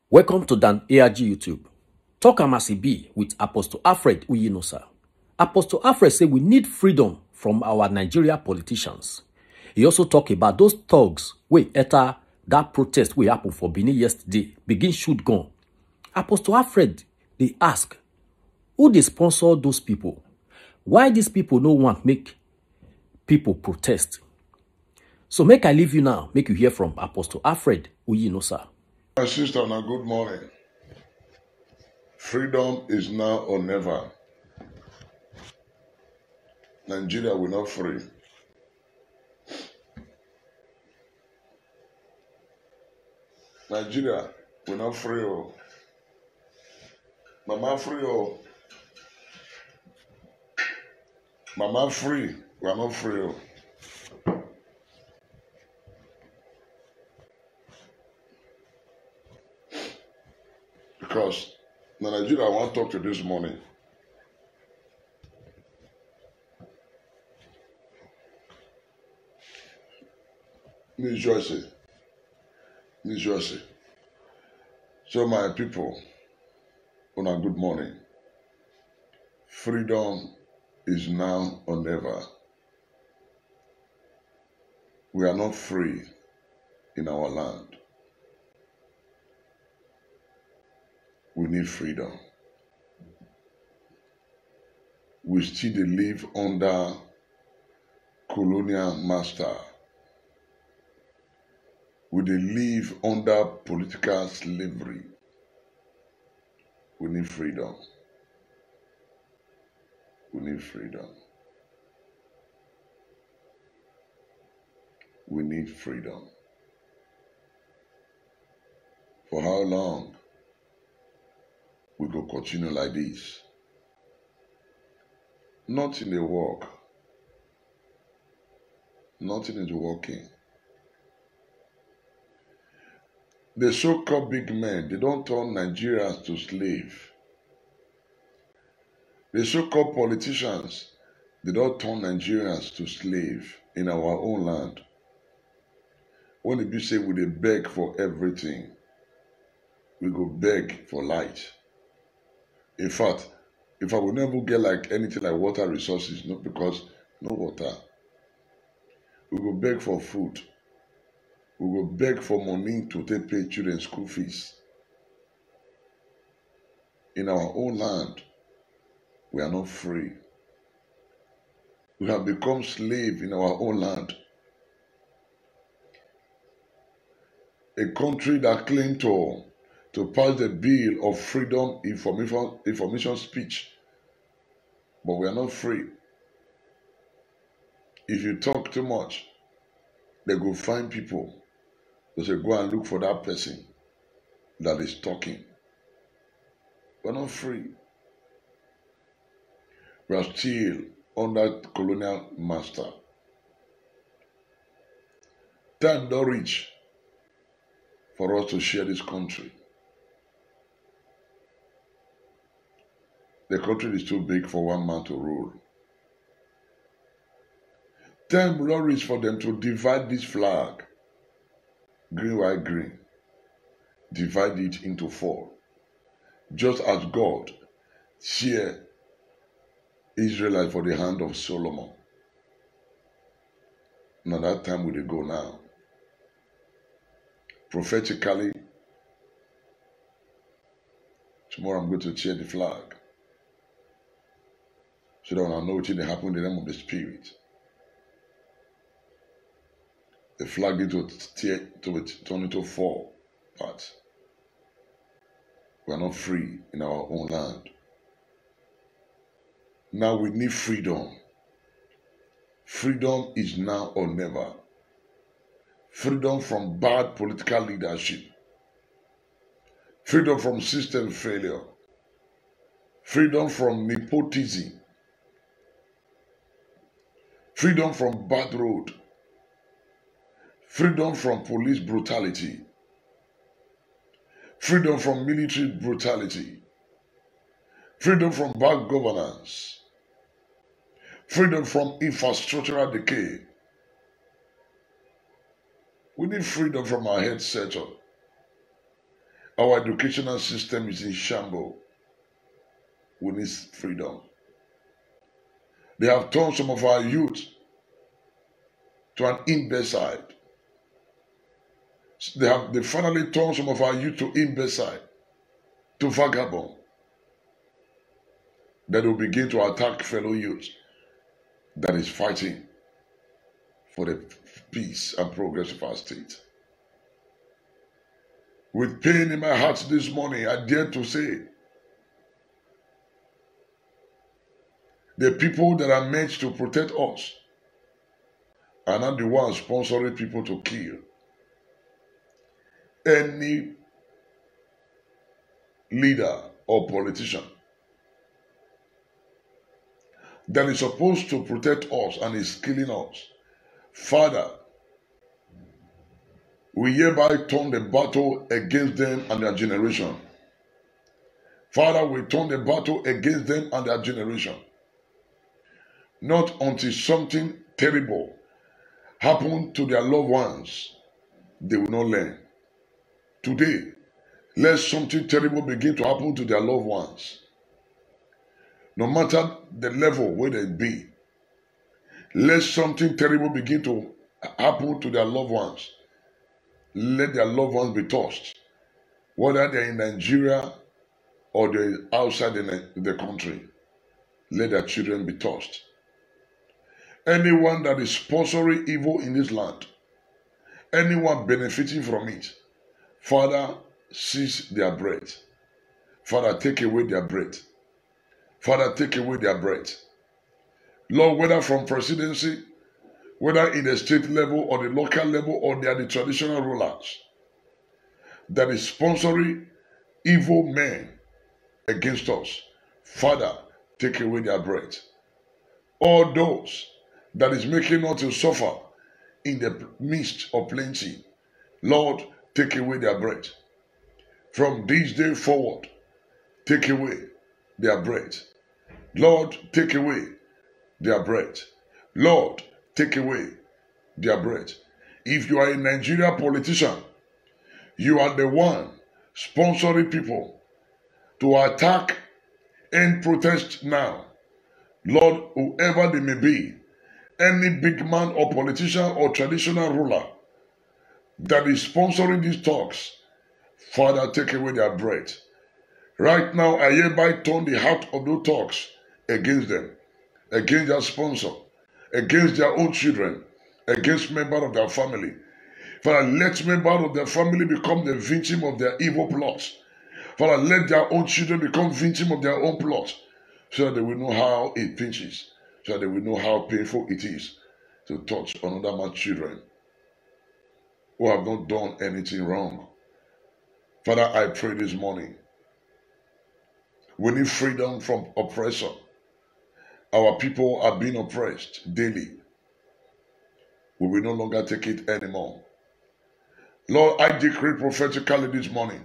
Welcome to Dan ARG YouTube. Talk am as e be with Apostle Alfred Uyinosa. Apostle Alfred say we need freedom from our Nigeria politicians. He also talk about those thugs wey enter that protest wey happen for Benin yesterday begin shoot gun. Apostle Alfred dey ask, who dey sponsor those people? Why these people no want make people protest? So make I leave you now, make you hear from Apostle Alfred Uyinosa. My sister, now good morning. Freedom is now or never. Nigeria will not free. Nigeria will not free. Oh. Mama free. Oh. Mama free. We are not free. Oh. Because the Nigeria I want to talk to this morning. New Jersey. So my people, on a good morning. Freedom is now or never. We are not free in our land. We need freedom. We still live under colonial master. We live under political slavery. We need freedom. We need freedom. We need freedom. For how long we go continue like this? Nothing dey work. Nothing is working. The so-called big men, they don't turn Nigerians to slave. The so-called politicians, they don't turn Nigerians to slave in our own land. When it be say we dey beg for everything, we go beg for light. In fact, if I will never get like anything like water resources, not because no water, we go beg for food. We will beg for money to take pay children's school fees. In our own land, we are not free. We have become slaves in our own land. A country that claimed to pass the bill of freedom information speech, but we are not free. If you talk too much, they go find people. They say, go and look for that person that is talking. We're not free. We are still under colonial master. Time don't reach for us to share this country. The country is too big for one man to rule. Time don't reach for them to divide this flag. Green, white, green. Divide it into four. Just as God shared Israelite for the hand of Solomon. Now that time will go now. Prophetically, tomorrow I'm going to cheer the flag. So that when I know what will happen in the realm of the spirit. The flag is to turn into four parts. We are not free in our own land. Now we need freedom. Freedom is now or never. Freedom from bad political leadership. Freedom from system failure. Freedom from nepotism. Freedom from bad road. Freedom from police brutality. Freedom from military brutality. Freedom from bad governance. Freedom from infrastructural decay. We need freedom from our head settled. Our educational system is in shambles. We need freedom. They have turned some of our youth to an imbecile. They finally turned some of our youth to imbecile, to vagabond. That will begin to attack fellow youth that is fighting for the peace and progress of our state. With pain in my heart this morning, I dare to say, the people that are meant to protect us are not the ones sponsoring people to kill. Any leader or politician that is supposed to protect us and is killing us, Father, we hereby turn the battle against them and their generation. Father, we turn the battle against them and their generation. Not until something terrible happens to their loved ones, they will not learn. Today, let something terrible begin to happen to their loved ones. No matter the level where they be, let something terrible begin to happen to their loved ones. Let their loved ones be touched, whether they're in Nigeria or they're outside the country. Let their children be touched. Anyone that is sponsoring evil in this land, anyone benefiting from it, Father, seize their breath. Father, take away their breath. Father, take away their breath. Lord, whether from presidency, whether in the state level or the local level, or they are the traditional rulers that is sponsoring evil men against us, Father, take away their breath. All those that is making us to suffer in the midst of plenty, Lord, take away their breath. From this day forward, take away their breath. Lord, take away their breath. Lord, take away their breath. If you are a Nigeria politician, you are the one sponsoring people to attack and protest now. Lord, whoever they may be, any big man or politician or traditional ruler that is sponsoring these talks, Father, take away their breath. Right now, I hereby turn the heart of those talks against them, against their sponsor, against their own children, against members of their family. Father, let members of their family become the victim of their evil plots. Father, let their own children become victim of their own plots, so that they will know how it pinches, so that they will know how painful it is to touch another man's children who have not done anything wrong. Father, I pray this morning, we need freedom from oppressor. Our people are being oppressed daily. We will no longer take it anymore. Lord, I decree prophetically this morning,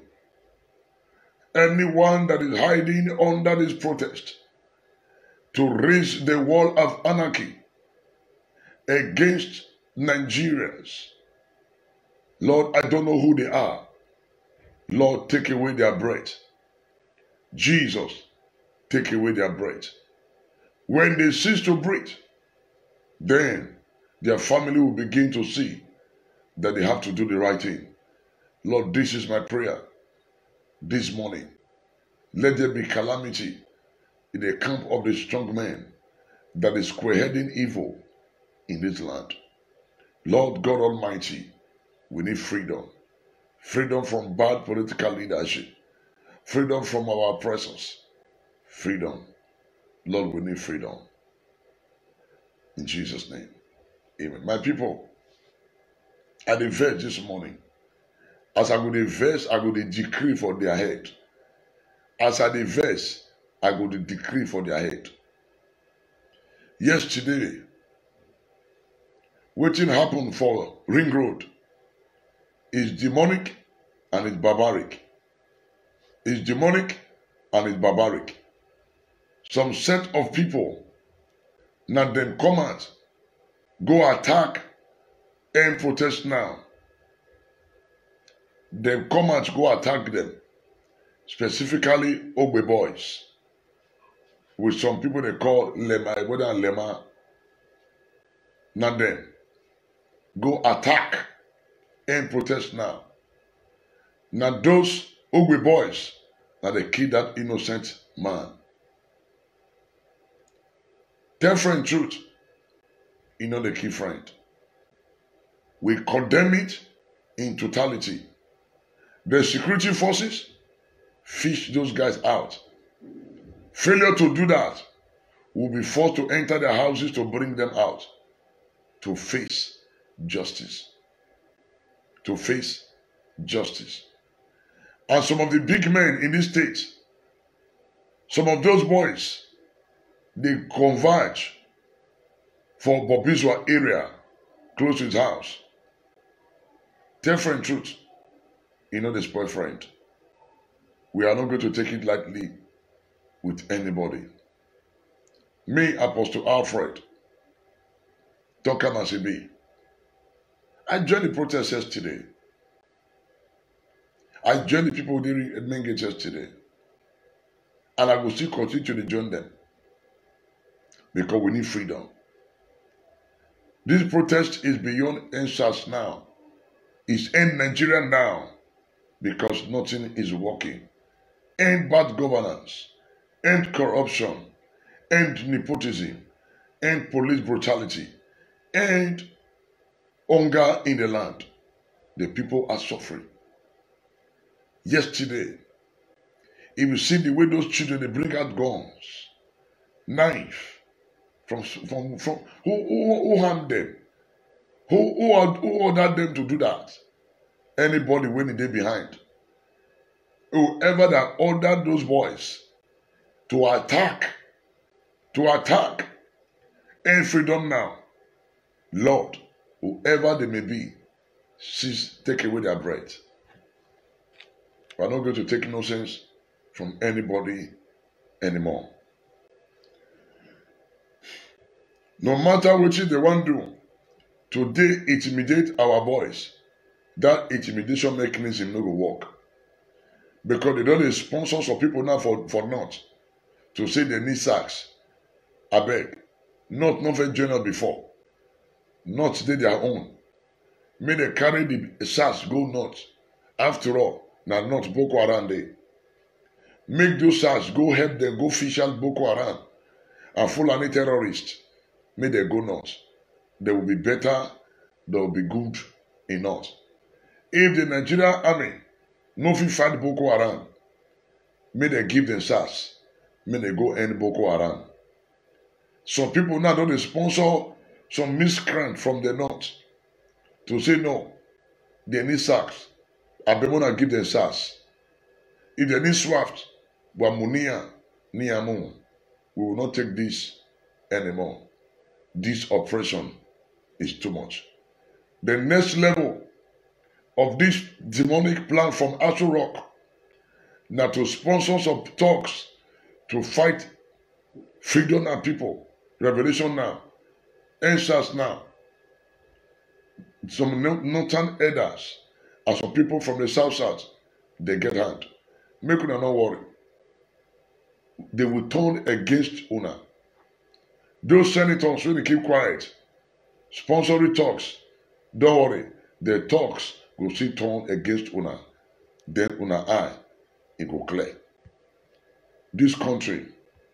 anyone that is hiding under this protest to raise the wall of anarchy against Nigerians, Lord, I don't know who they are. Lord, take away their breath. Jesus, take away their breath. When they cease to breathe, then their family will begin to see that they have to do the right thing. Lord, this is my prayer this morning. Let there be calamity in the camp of the strong man that is spearheading evil in this land. Lord God Almighty, we need freedom. Freedom from bad political leadership. Freedom from our oppressors. Freedom. Lord, we need freedom. In Jesus' name. Amen. My people, at the verse this morning, as I go the verse, I go the decree for their head. As I the verse, I go the decree for their head. Yesterday, what happened for Ring Road is demonic and it's barbaric. It's demonic and it's barbaric. Some set of people, now them come out, go attack and protest now. Them come out, go attack them specifically Ogbe boys, with some people they call Lema, whether Lema, not them. Go attack and protest now. Now those Ogbe boys, now they kill that innocent man. Tell friend truth, you know the key friend. We condemn it in totality. The security forces fish those guys out. Failure to do that will be forced to enter their houses to bring them out to face justice. To face justice. And some of the big men in this state, some of those boys, they converge for Bobizwa area close to his house. Tell friend truth, you know this boyfriend. We are not going to take it lightly with anybody. Me, Apostle Alfred, Toka Masibi, I joined the protest yesterday. I joined the people who didn't engage yesterday. And I will still continue to join them. Because we need freedom. This protest is beyond NSAS now. It's end Nigeria now. Because nothing is working. End bad governance. End corruption. End nepotism. End police brutality. End hunger in the land. The people are suffering. Yesterday, if you see the way those children, they bring out guns, knife, from who harmed them? Who ordered them to do that? Anybody when they behind. Whoever that ordered those boys to attack, end freedom now. Lord, whoever they may be, cease, take away their breath. We are not going to take nonsense from anybody anymore. No matter what they want to do, today intimidate our boys. That intimidation mechanism no go work. Because they don't sponsor some people now for not to say they need sacks. I beg. Not very general before. Not they their own. May they carry the sacks go not. After all, now not Boko Haram day. Make those sacks go help them go fish out Boko Haram and Fulani terrorists. May they go not. They will be better, they will be good enough. If the Nigerian army no fit fight Boko Haram, may they give them SARS. May they go end Boko Haram. Some people now don't sponsor some miscreant from the north to say no, they need SARS. I be wanna give them SARS. If they need SWAFT, Wamunia, Niamu, we will not take this anymore. This operation is too much. The next level of this demonic plan from Aso Rock, now to sponsor some talks to fight freedom and people, revelation now, answers now, some northern elders and some people from the south, they get hand. Make una not worry. They will turn against una. Those senators, when they keep quiet, sponsoring talks, don't worry, the talks will see turn against una. Then una eye, it will clear. This country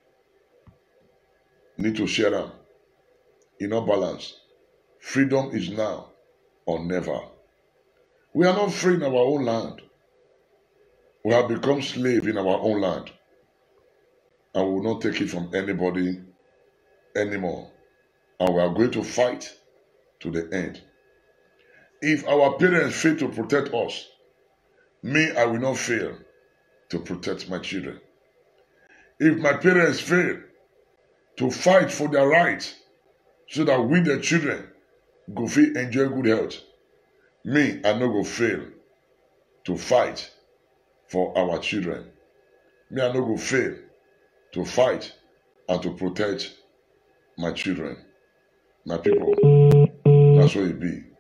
need to share them. In our balance. Freedom is now or never. We are not free in our own land. We have become slaves in our own land. And we will not take it from anybody anymore. And we are going to fight to the end. If our parents fail to protect us, me, I will not fail to protect my children. If my parents fail to fight for their rights so that we, the children, go fit enjoy good health, me, I no go fail to fight for our children. Me, I no go fail to fight and to protect my children, my people. That's what it be.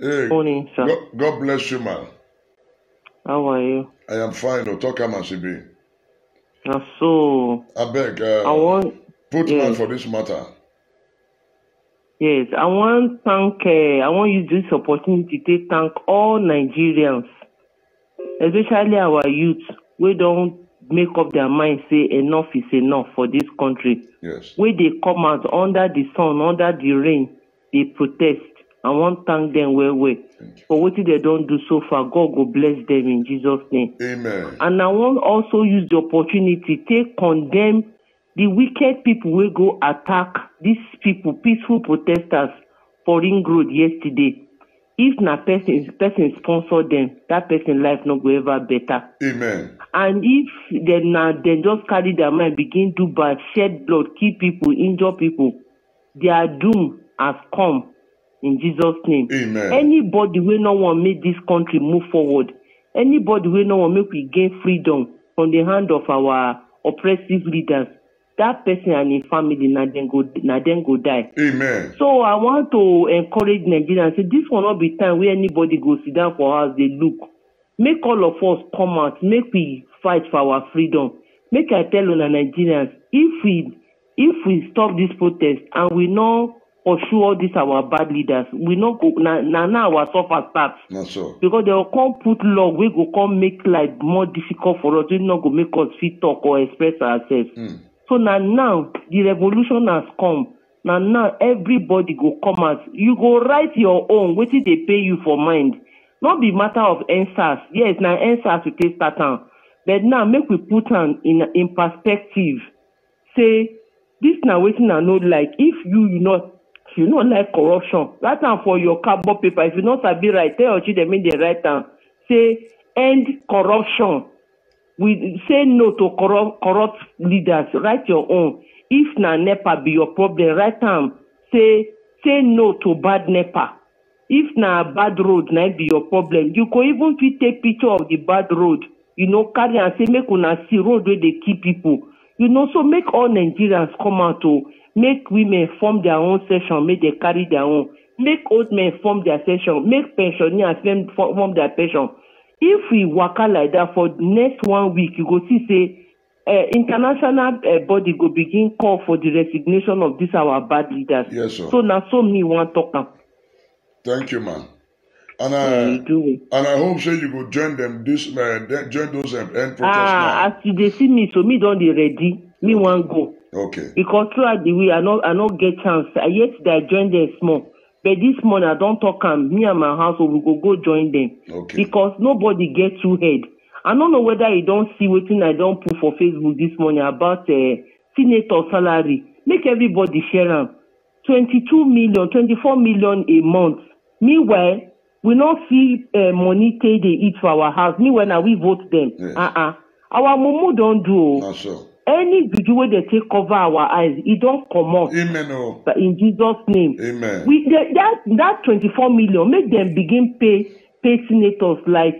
Hey, Morning, sir. God bless you, man. How are you? I am fine. Otoka Masibi. So, I beg, I want, put man yes, for this matter. yes, I want to use this opportunity to thank all Nigerians, especially our youth, we don't make up their mind, say enough is enough for this country. Yes. Where they come out under the sun, under the rain, they protest. I want to thank them well for what they don't do so far. God will bless them in Jesus' name. Amen. And I want also use the opportunity to condemn the wicked people who go attack these people, peaceful protesters for Ring Road yesterday. If na person sponsor them, that person life no go ever better. Amen. And if they just carry their mind, begin to bad, shed blood, kill people, injure people, their doom has come in Jesus' name. Amen. Anybody will not want to make this country move forward. Anybody will not want to make we gain freedom from the hand of our oppressive leaders. That person and his family, now then go die. Amen. So I want to encourage Nigerians. Say this will not be time where anybody go sit down for us. They look. Make all of us come out. Make we fight for our freedom. Make I tell on the Nigerians, if we stop this protest and we not pursue all these our bad leaders, we not go now our suffer starts. Not so. Because they will come put law, we go come make life more difficult for us. We not go make us fit talk or express ourselves. So now the revolution has come. Now everybody go come out. You go write your own. What did they pay you for mind? Not be matter of answers. Yes, now answers to take start on. But now make we put on in perspective. Say this now waiting I know like if you not like corruption. Write down for your cardboard paper. If you not sabi right, tell your children make they write down. Say end corruption. We say no to corrupt leaders. Write your own. If na NEPA be your problem, write down. Say no to bad NEPA. If na bad road na be your problem, you could even fit take picture of the bad road. Carry and say make una see road where they keep people. So make all Nigerians come out to make women form their own session, make they carry their own. Make old men form their session. Make pensioners form their pension. If we work out like that for the next 1 week, you go see say international body go begin call for the resignation of these our bad leaders. Yes, sir. So now so me want talk now. Thank you, man. And I hope so you go join them join those end protests now. As they see me, so me don't be ready. Me want go. Okay. Because throughout the week I not get chance. Yet I join them small. But this morning I don't talk me and my household we go join them. Okay. Because nobody get too head. I don't know whether you don't see what I don't put for Facebook this morning about senator salary. Make everybody share them. 22 million, 24 million a month. Meanwhile, we not see money they eat for our house. Meanwhile, now we vote them. Yes. Our mumu don't do. Not so. Any video where they take cover our eyes, it don't come out. Amen. Oh. But in Jesus' name. Amen. That 24 million, make them begin pay senators like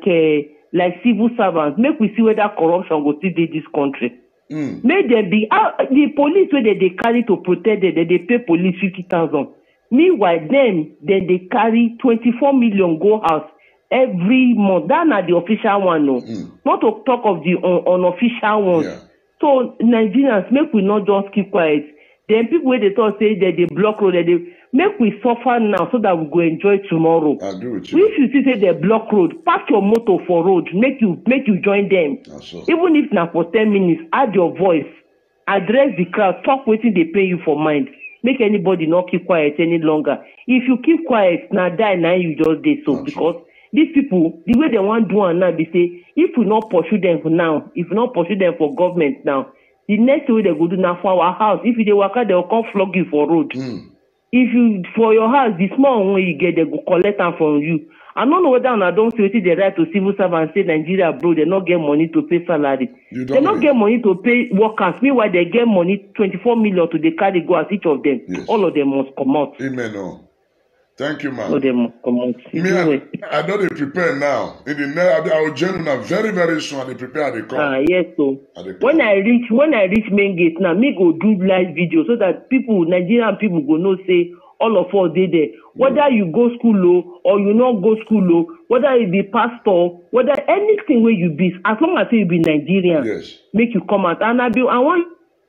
civil servants. Make we see whether corruption will still be this country. Make them be the police where they carry to protect them, they pay police 50,000. Meanwhile, then they carry 24 million go house every month. That's not the official one, no. Not to talk of the unofficial ones. Yeah. So Nigerians, make we not just keep quiet. Then people where they talk say that they block road, that they make we suffer now so that we go enjoy tomorrow. I agree with you. If you see say they block road, park your motor for road, make you join them. So. Even if now for 10 minutes, add your voice, address the crowd, talk wetin they pay you for mind. Make anybody not keep quiet any longer. If you keep quiet, now die now you just did so. Because these people, the way they want to do it now, they say, if we not pursue them for now, if we not pursue them for government now, the next way they go do now for our house, if they work out, they will come flog you for road. If you, for your house, the small one you get, they go collect them from you. I don't know whether I don't see the right to civil servants say Nigeria, bro, they not get money to pay salary. They not get money to pay workers. Meanwhile, they get money, 24 million to the carry go as each of them. Yes. All of them must come out. Amen. Oh. Thank you, man. All of them must come out. I know they prepare now. In the next, I will join them very, very soon. And they prepare, they come. Yes, so when I reach main gate now, me go do live video so that people, Nigerian people, go know say all of us dey there. Whether you go school or you not go school, whether you be pastor, whether anything where you be, as long as you be Nigerian, Yes. make you come out. And I want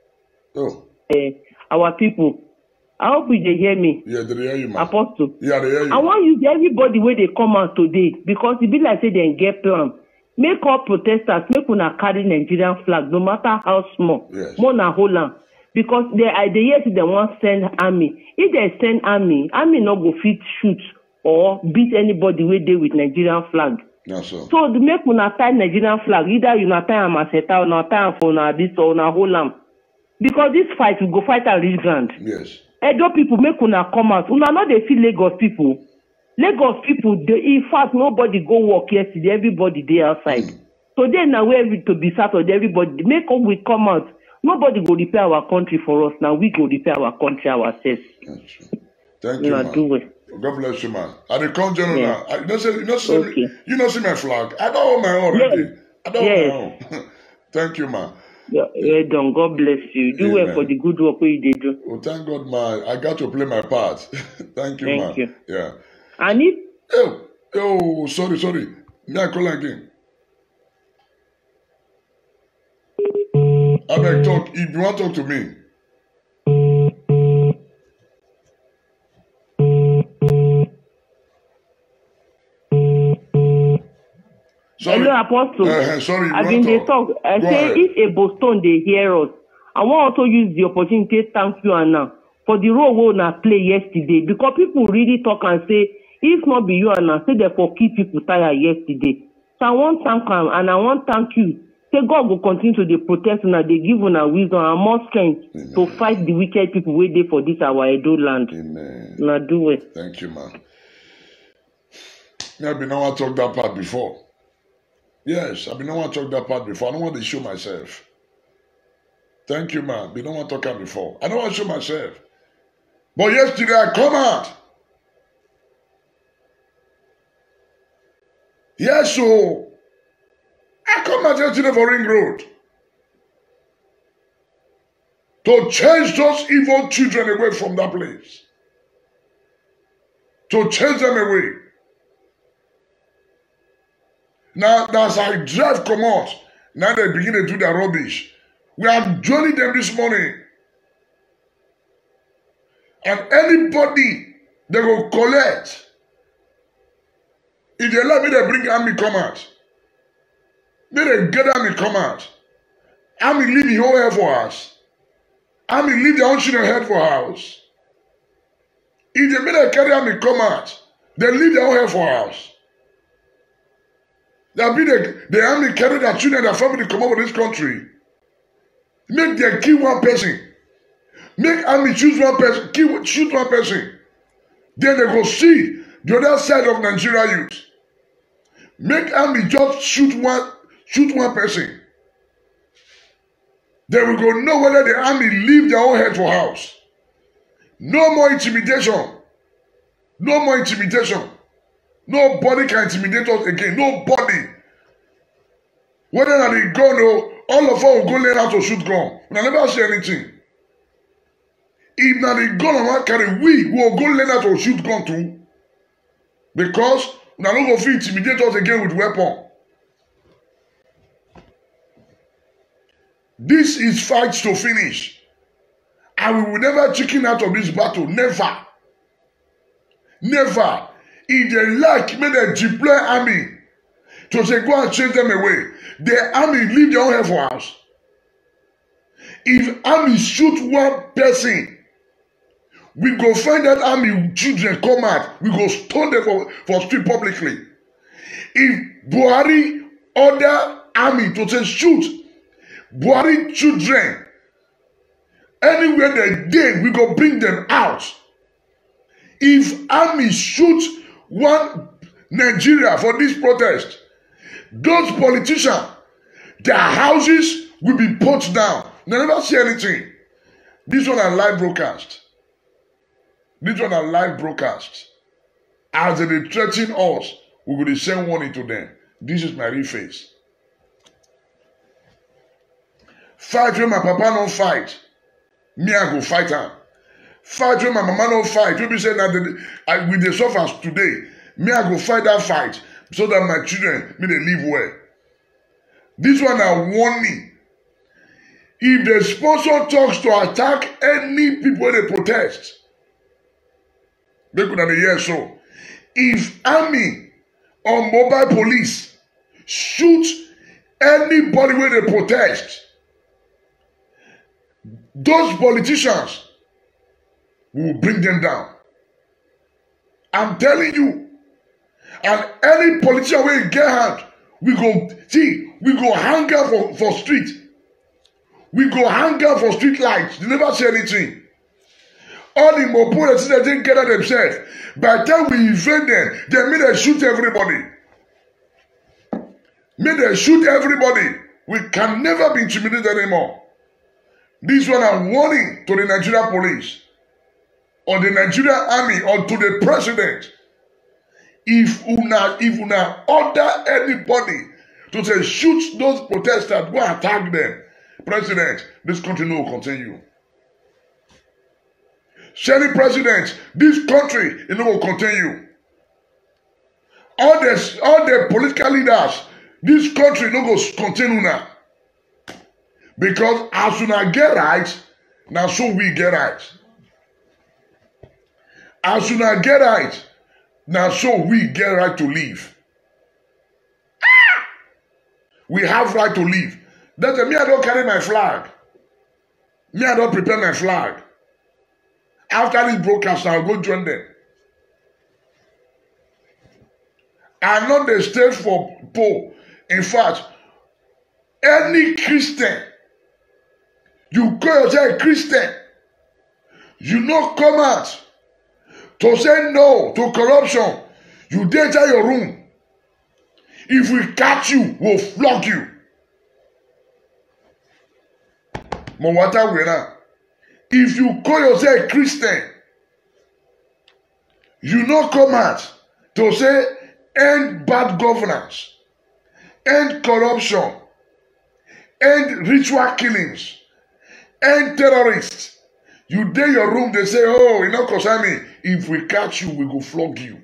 our people. I hope you dey hear me. Yeah, they hear you, man. Apostle. Yeah, they hear you. I want use everybody where they come out today because it be like say they get plan. Make all protesters, make una carry Nigerian flag, no matter how small. Yes. More na hold am. Because they yet they want send army. If they send army not go fit shoot or beat anybody where they with Nigerian flag. That's so. So the make una tie Nigerian flag, either you not tie am as a or not tie am for na this or na hold am. Because this fight we go fight at real ground. Yes. Edo people make una come out. Una not they feel Lagos people. Lagos people, in fact, nobody go work yesterday. Everybody there outside. Today now where to be Saturday, everybody make up we come out. Nobody go repair our country for us. Now we go repair our country ourselves. That's true. Thank you, man. Do it. God bless you, man. I dey come general Yeah. now. You know, Okay. you know, see my flag. I don't own my own already. I don't own my own. Thank you, man. Yeah, Don, God bless you. Do well Amen. for the good work we they do. Oh, thank God, man. I got to play my part. Thank you, Thank man. you. Yeah. And if Sorry. Me I call again. I beg talk. If you want to talk to me. Sorry. hello, Apostle. Sorry. I've been they talk. I Go say ahead. if a Boston they hear us, I want also use the opportunity to thank you Anna for the role we na play yesterday because people really talk and say if not be you Anna, say they for keep people tired yesterday. So I want thank am and I want thank you. Say God will continue to the protest and they give una wisdom and more strength to fight the wicked people wey dey for this our Edo land. Amen. Na do it. Thank you, man. Me, I've been want to talk that part before. Yes, I've been want to talk that part before. I don't want to show myself. Thank you, man. We don't want to talk that before. I don't want to show myself. But yesterday I come out. Yes, so I come out yesterday for Ring Road to chase those evil children away from that place. To chase them away. Now, as I drive come out, now they begin to do their rubbish. We are joining them this morning. And anybody they will collect. If they let me, they bring army come out. May they get army come out. Army leave the whole head for us. Army leave their own children head for us. If they may they carry army come out, they leave their own head for us. That be the army carry their children, their family come over this country. Make them kill one person. Make army choose one person, shoot one person. Then they go see the other side of Nigeria youth. Make army just shoot one person. Then we go know whether the army leave their own head for house. No more intimidation. No more intimidation. Nobody can intimidate us again. Nobody. Whether they gun or all of us will go learn how to shoot gun. I never see anything. If now the gun and one carry, we will go learn how to shoot gun too. Because we are not going to intimidate us again with weapon. This is fights to finish. And we will never chicken out of this battle. Never. Never. If they like, may they deploy army to say go and chase them away. The army leave their own head for us. If army shoot one person, we go find that army children come out. We go stone them for street publicly. If Buhari order army to say shoot Buhari children, anywhere they dey, we go bring them out. If army shoot one Nigeria for this protest, those politicians, their houses will be put down. They never see anything. This one are live broadcast. This one are live broadcast. As they threaten us, we will send warning to them. This is my real face. Fight when my papa don't fight. Me, I go fight him. Fight when my mama no fight. You be saying that with the suffers today, me I go fight that fight so that my children may they live well. This one I warning. If the sponsor talks to attack any people they protest, they could have a yes so. If army or mobile police shoot anybody where they protest, those politicians will bring them down. I'm telling you. And any politician where get hand, we go hang out for street. We go hang out for street lights. They never say anything. All the Mopo that didn't gather themselves. By the time we invade them, they may they shoot everybody. May they shoot everybody. We can never be intimidated anymore. This one I'm warning to the Nigerian police, or the Nigerian army, or to the president. If una order anybody to say shoot those protesters, go attack them, President, this country no will continue. Shelly President, this country no will continue. All the political leaders, this country no go continue now. Because as soon as get right, now so we get right. As soon as get right, now so we get right to live. We have right to live. That's me, I don't carry my flag. Me, I don't prepare my flag. After this broadcast, I'll go join them. I'm not the state for poor. In fact, any Christian, you call yourself a Christian, you not come out to say no to corruption. You enter your room. If we catch you, we'll flog you. If you call yourself a Christian, you not come out to say end bad governance, end corruption, end ritual killings, end terrorists. You dey your room, they say, oh, you know, concern me. If we catch you, we go flog you.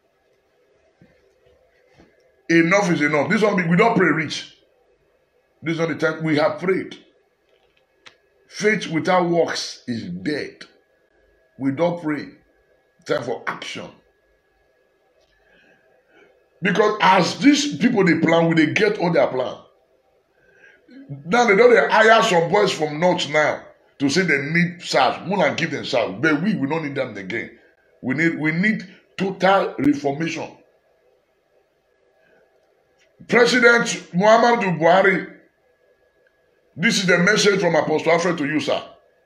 Enough is enough. This one, we don't pray rich. This is not the time we have prayed. Faith without works is dead. We don't pray. Time for action. Because as these people they plan, they get all their plan. Now they don't hire some boys from north now to say they need SARS. More than give them SARS. But we don't need them again. We need total reformation. President Muhammadu Buhari, this is the message from Apostle Alfred to you, sir.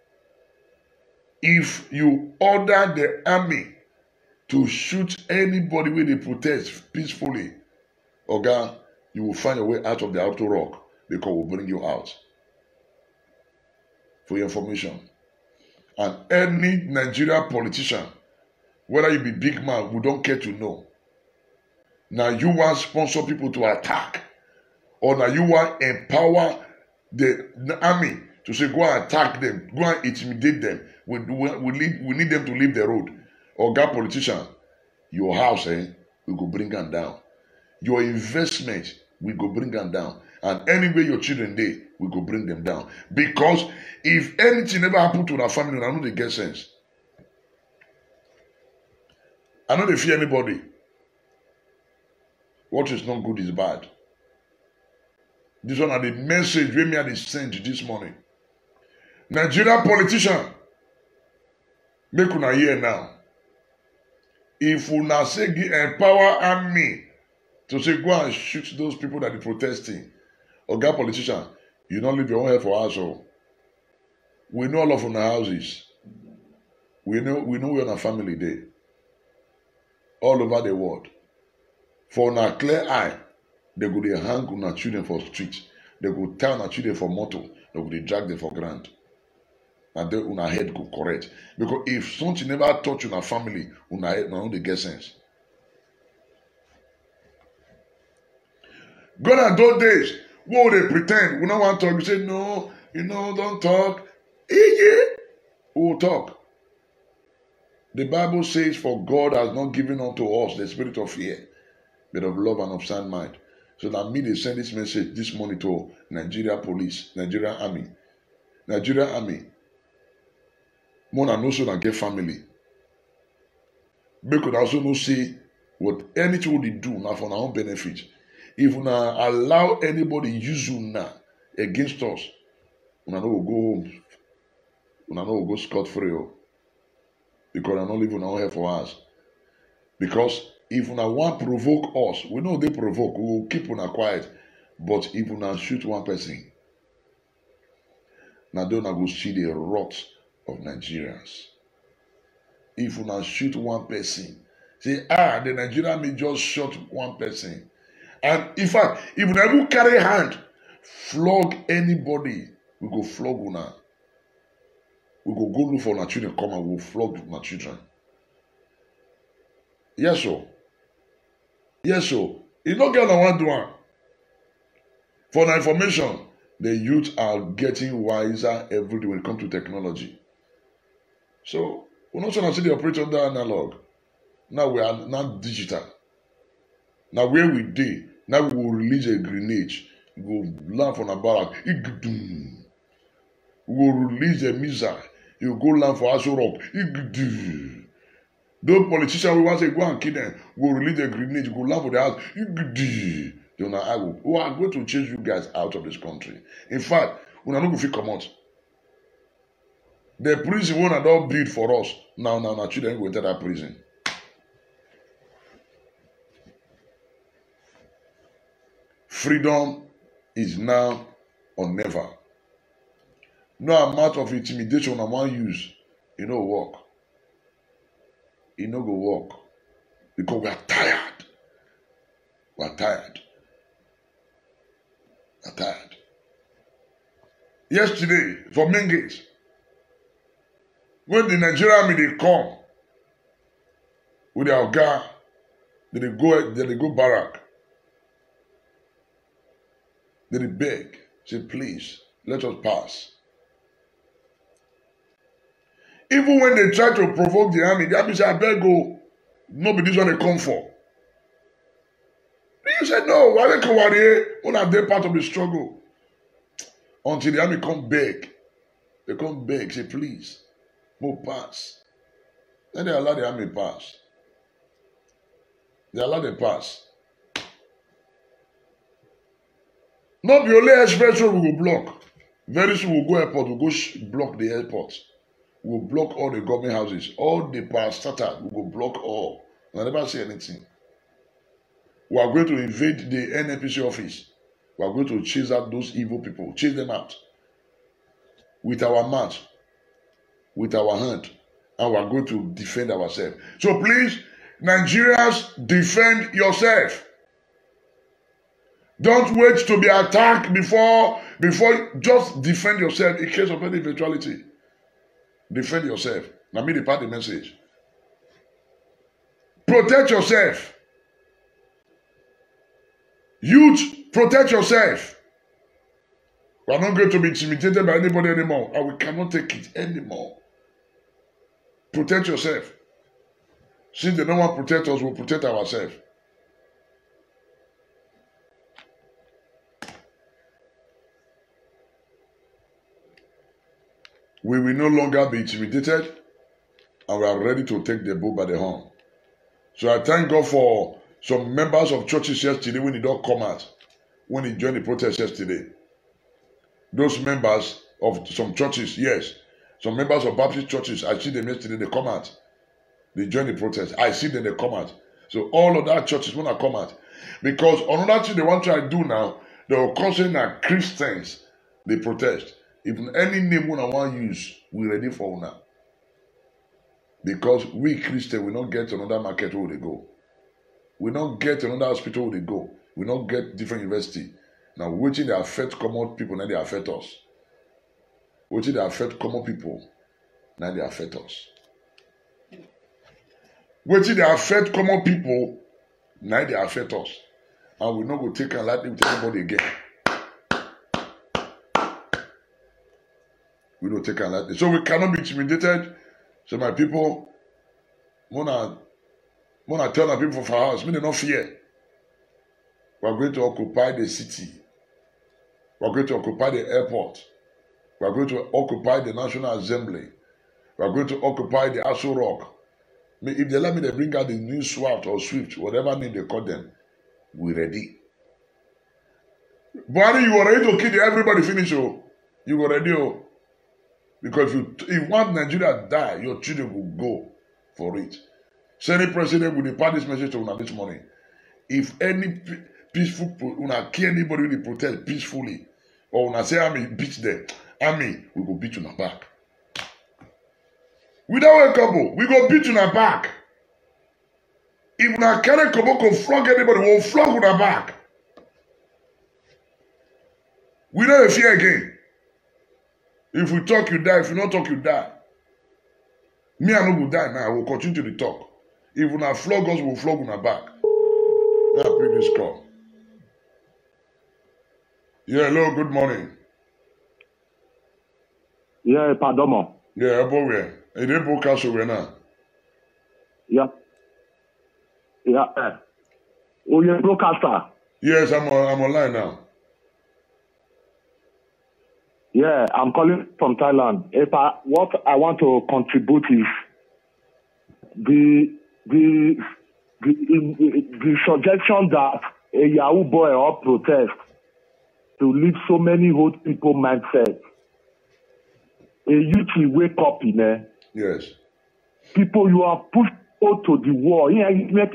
If you order the army to shoot anybody when they protest peacefully, Oga, you will find your way out of the outer rock because we'll bring you out. For your information. And any Nigerian politician, whether you be big man, we don't care to know. Now you want to sponsor people to attack, or now you want to empower the army to say go and attack them, go and intimidate them. We need them to leave the road. Or God politician, your house, we go bring them down. Your investment, we go bring them down. And anyway your children dey, we go bring them down. Because if anything ever happen to our family, I know they get sense. I know they fear anybody. What is not good is bad. This one are the message we may have sent this morning. Nigerian politician, make una hear now. If una say empower army to say go and shoot those people that are protesting, Oga politician, you don't leave your own head for us. So we know all of our houses. We know we are a family day. All over the world. For a clear eye, they go dey hang una children for street. They go tie una children for motor. They go dey drag them for ground. And then una head go correct. Because if something never touch una family, una head no dey get sense. Gone are those days. What they pretend? We don't want to talk. We say no, don't talk. We will talk. The Bible says, for God has not given unto us the spirit of fear, but of love and of sound mind. So that me, they send this message this morning to Nigeria police, Nigerian army. Nigerian army. More than also than get family. Because also no say what anything they do now for our own benefit. If we allow anybody use you now against us, we not will go home. We not will go scot-free. Because we are not living our head for us. Because if we want to provoke us, we know they provoke, we will keep on quiet. But if we shoot one person, now don't go see the rot of Nigerians. If we shoot one person, say, the Nigerian may just shot one person. And in fact, if we never carry hand, flog anybody, we go flog una. We go look for our children, come and we'll flog our children. Yes, sir. Yes, sir. You don't get on one. For the information, the youth are getting wiser every day when it comes to technology. So, we're not trying to see the operate under analog. Now we are not digital. Now where we did, now we will release a grenade. We will land from a barrack. We will release a missile. You go land for Aso Rock. Those politicians we want to say go and kill them. We will release a grenade. You go land for the house. We are going to chase you guys out of this country. In fact, we are not going to come out. The prison won't not build for us. Now, children go enter that prison. Freedom is now or never. No amount of intimidation I want use, it no work. It no go work. Because we are tired. We are tired. We are tired. Yesterday, for main gates, when the Nigerian army they come with their oga, they go barrack. They beg, say, please, let us pass. Even when they try to provoke the army say, I beg go, nobody this one they come for. You said, no, why they come out here? When are they part of the struggle? Until the army come beg. They come beg, say, please, move pass. Then they allow the army pass. They allow them pass. Not the only express road we will block. Very soon we'll go airport, we'll go block the airport. We'll block all the government houses. All the parastatals, we will block all. I never say anything. We are going to invade the NNPC office. We are going to chase out those evil people. Chase them out. With our mouth. With our hand. And we are going to defend ourselves. So please, Nigerians, defend yourself. Don't wait to be attacked before just defend yourself in case of any eventuality. Defend yourself. Now me depart the message. Protect yourself. Youth, protect yourself. We are not going to be intimidated by anybody anymore. And we cannot take it anymore. Protect yourself. Since they don't want to protect us, we'll protect ourselves. We will no longer be intimidated, and we are ready to take the bull by the horn. So I thank God for some members of churches yesterday when they don't come out, when they joined the protest yesterday. Those members of some churches, yes, some members of Baptist churches, I see them yesterday, they come out. They join the protest. I see them, they come out. So all of that churches want to come out. Because another thing they want to try to do now, they are causing that Christians, they protest. If any name we want to use, we're ready for now. Because we Christians will not get another market where they go. We not get another hospital where they go. We not get different university. Now, waiting they affect common people, now they affect us. Waiting they affect common people, now they affect us. Waiting they affect common people, now they affect us. And we not go take a lightly with anybody again. We don't take a lightly. So we cannot be intimidated. So my people, Mona tell the people for our house, me they not fear. We are going to occupy the city. We are going to occupy the airport. We are going to occupy the National Assembly. We are going to occupy the Aso Rock. If they let me, they bring out the new SWAT or SWIFT, whatever name they call them. We ready. Buhari, you are ready to kill everybody finish, oh. You are ready, oh. Because if one Nigeria die, your children will go for it. So any president will impart this message to una this morning. If any peaceful, una kill anybody will protest peacefully, or una say army beat them, army, we go beat una back. We don't wake up, we go beat una back. If una carry kobo go flog anybody, we will flog una back. We don't fear again. If we talk, you die. If you not talk, you die. Me, I no go die now. I will continue to talk. If we not flog us, we will flog una back. Now pick this call. Yeah, hello, good morning. Yeah, pardon. Yeah, Abowe. It is broadcast over now. Yeah. Yeah. Oh, you're a broadcaster? Yes, I'm online now. Yeah, I'm calling from Thailand. What I want to contribute is the suggestion that a Yahoo boy or protest to leave so many old people mindset. A youth will wake up in there. Yes. People, you are pushed out to the wall. There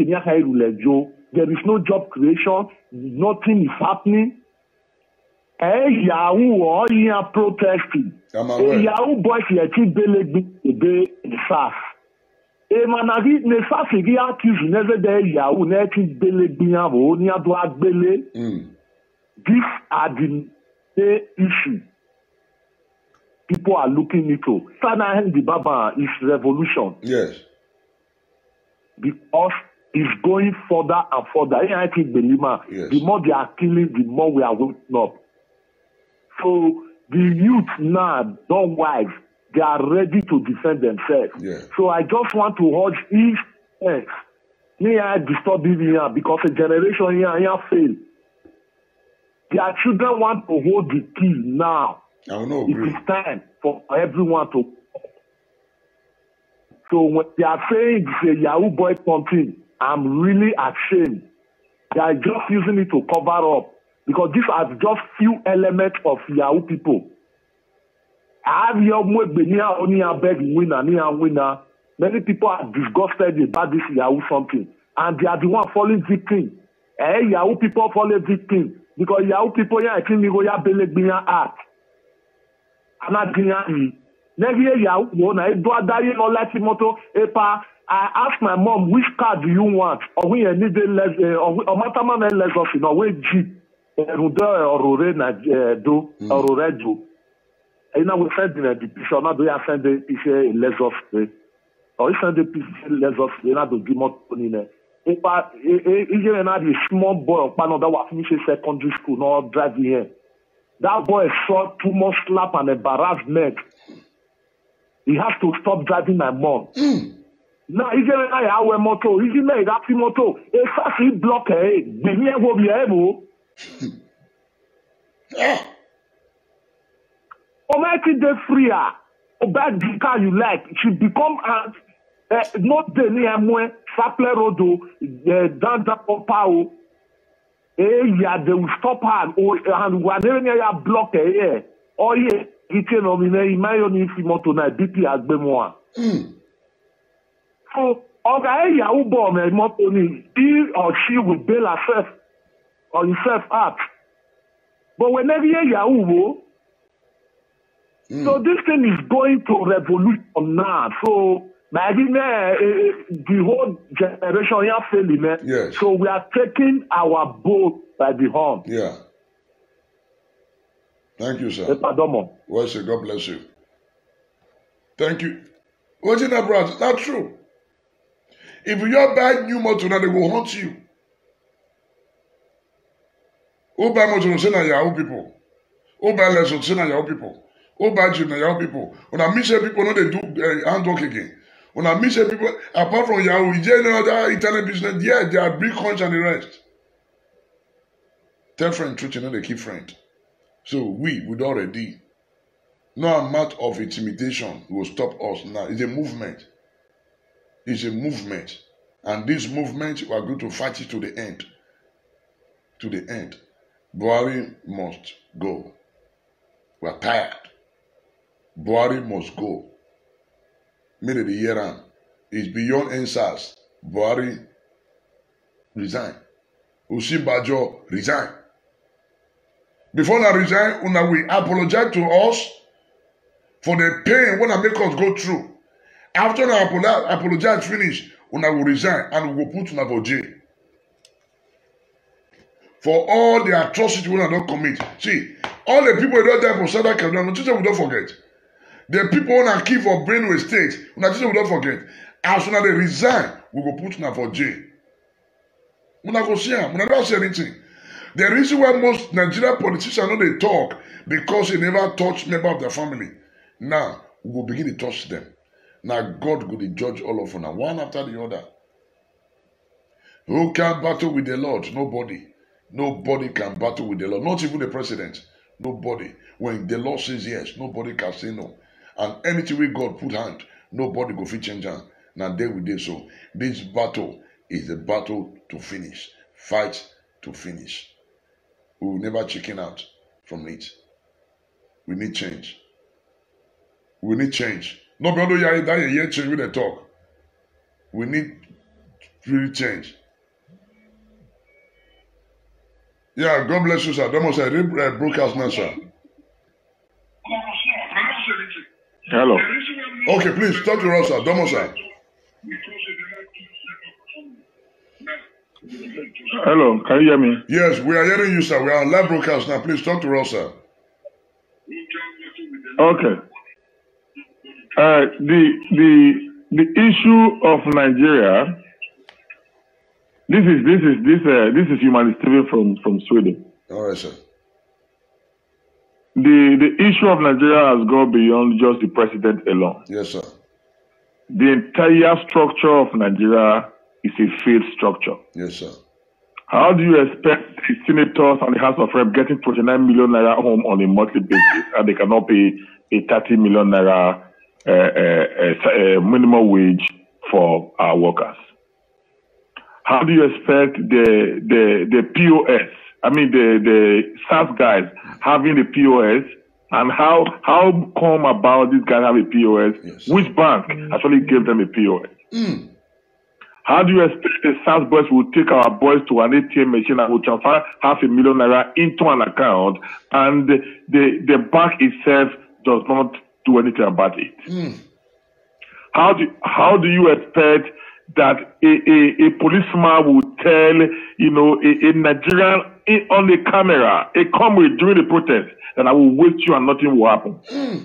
is no job creation. Nothing is happening. Yahoo or protesting. Yahoo boys here keep the SAS. Managi ne SAS igi accuse never there Yahoo ne keep bele ni adwa bele. These are the issue people are looking into. Sana the Baba is revolution. Yes. Because it's going further and further. Yes. The more they are killing, the more we are waking up. So the youth now, don't wise, they are ready to defend themselves. Yeah. So I just want to urge each parent. Me, I disturb here because a generation here fail. Their children want to hold the key now. It is time for everyone to. So when they are saying it's a Yahoo boy something, I'm really ashamed. They are just using it to cover up. Because these are just few elements of Yahoo people. I have your winner. Many people are disgusted about this Yahoo something. And they are the one falling victim. Yahoo people falling victim. Because Yahoo people I think we go ya bele binya art. Ana binya never Yahoo na do adaye no like moto epa. I asked my mom which car do you want? Or we need less or matama less of you know we Jeep. Orore na do orore do. And now we send the picture. Now do you send the picture less of the or you send the picture less of the na do give more money ne. Opa even na the small boy pano that was finish secondary school no drive here. That boy saw too much slap and embarrassment. He has to stop driving my mom. Now even I have a motor. Even I got motor. If I see block me go be able. Almighty the freer, about the car you like, it should become not the near Sapler Rodo, down the power. Yeah, they will stop her and whenever you block here, oh yeah, it's in my own motor na BP as Bemoa. So, okay, Yahoo bomb and motor he or she will bail herself or himself out. But whenever you Yahoo, so this thing is going to revolution now. So the whole generation here failing. Yes. So we are taking our boat by the horn. Yeah. Thank you, sir. Well said. God bless you. Thank you. What's in that, brother? That's true. If you are bad new motor now, they will haunt you. Who buy motor say na Yahoo people? Who buy less say na Yahoo people? Who buy gym na Yahoo people? When I meet people, no they do handwork again. When I meet people, apart from Yahoo, is there any other internet business? Yeah, they are big crunch and the rest. Tell friend truth, you know they keep friend. So we already. No amount of intimidation will stop us now. It's a movement. It's a movement. And this movement, we are going to fight it to the end. To the end. Buhari must go. We are tired. Buhari must go. Made the year on. It's beyond answers. Buhari resign. Osinbajo resign. Before I resign, una will apologize to us for the pain when I make us go through. After I apologize finish, una will resign and we will put una for jail. For all the atrocity we don't commit. See, all the people who don't die for Southern Carolina, we don't forget. The people who are killed for Benue State, we don't forget. As soon as they resign, we will put una for jail. We don't see them. We don't say anything. The reason why most Nigerian politicians know they talk because they never touch member of their family. Now, we will begin to touch them. Now, God will judge all of them, one after the other. Who can battle with the Lord? Nobody. Nobody can battle with the Lord. Not even the president. Nobody. When the Lord says yes, nobody can say no. And anything we God put hand, nobody go fit change hand. Now, they will do so. This battle is the battle to finish. Fight to finish. We will never chicken out from it. We need change. We need change. Nobody that yet change with the talk. We need really change. Yeah, God bless you, sir. That was a broadcast now, sir. Hello. Okay, please talk to us, sir. Domo, sir. Hello, can you hear me? Yes, we are hearing you, sir. We are on live broadcast now. Please talk to us, sir. Okay. The issue of Nigeria. This is Human Steven from Sweden. All right, sir. The issue of Nigeria has gone beyond just the president alone. Yes, sir. The entire structure of Nigeria is a failed structure. Yes, sir. How do you expect the senators and the House of Reps getting 29 million naira home on a monthly basis and they cannot pay a 30 million naira minimum wage for our workers? How do you expect the POS, I mean the SaaS guys having the POS, and how come about these guys have a POS? Yes. Which bank actually gave them a POS? How do you expect the SaaS boys will take our boys to an ATM machine and will transfer 500,000 naira into an account, and the bank itself does not do anything about it? How do you expect that a policeman would tell, a Nigerian on the camera, a comrade during the protest, that I will wait you and nothing will happen?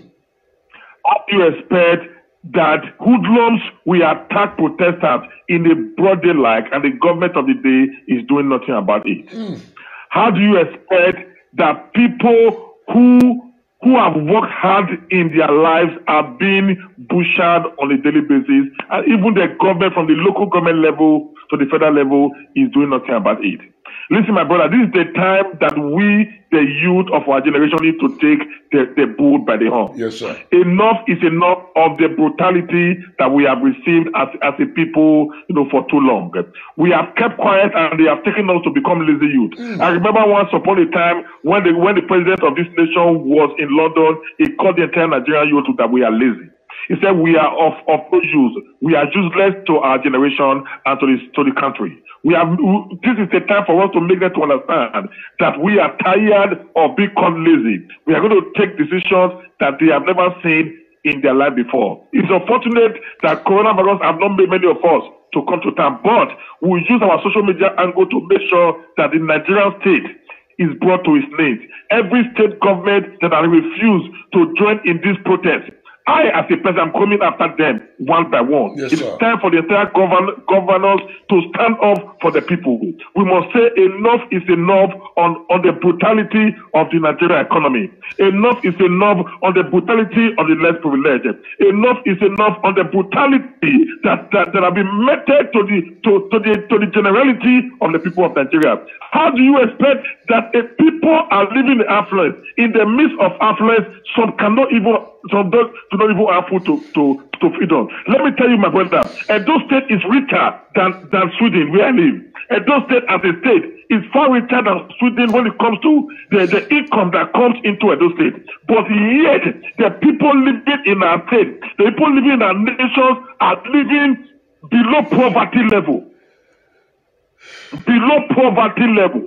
How do you expect that hoodlums will attack protesters in a broad daylight and the government of the day is doing nothing about it? How do you expect that people who have worked hard in their lives are being butchered on a daily basis, and even the government from the local government level to the federal level is doing nothing about it? Listen, my brother, this is the time that we, the youth of our generation, need to take the bull by the horn. Yes, sir. Enough is enough of the brutality that we have received as a people, for too long. We have kept quiet and they have taken us to become lazy youth. I remember once upon a time when the president of this nation was in London, he called the entire Nigerian youth that we are lazy. He said we are of no use. We are useless to our generation and to the country. This is the time for us to make them to understand that we are tired of being called lazy. We are going to take decisions that they have never seen in their life before. It's unfortunate that coronavirus have not made many of us to come to town, but we use our social media angle to make sure that the Nigerian state is brought to its knees. Every state government that has refused to join in this protest, I, as a president, am coming after them one by one. Yes, It's sir. time for the entire governors to stand up for the people. We must say enough is enough on the brutality of the Nigerian economy. Enough is enough on the brutality of the less privileged. Enough is enough on the brutality that have been meted to the generality of the people of Nigeria. How do you expect that a people are living in affluence? In the midst of affluence, some do not even have food to feed on. Let me tell you, my brother, Edo State is richer than Sweden, where I live. Edo State as a state is far richer than Sweden when it comes to the income that comes into Edo State. But yet, the people living in our state, the people living in our nations are living below poverty level. Below poverty level.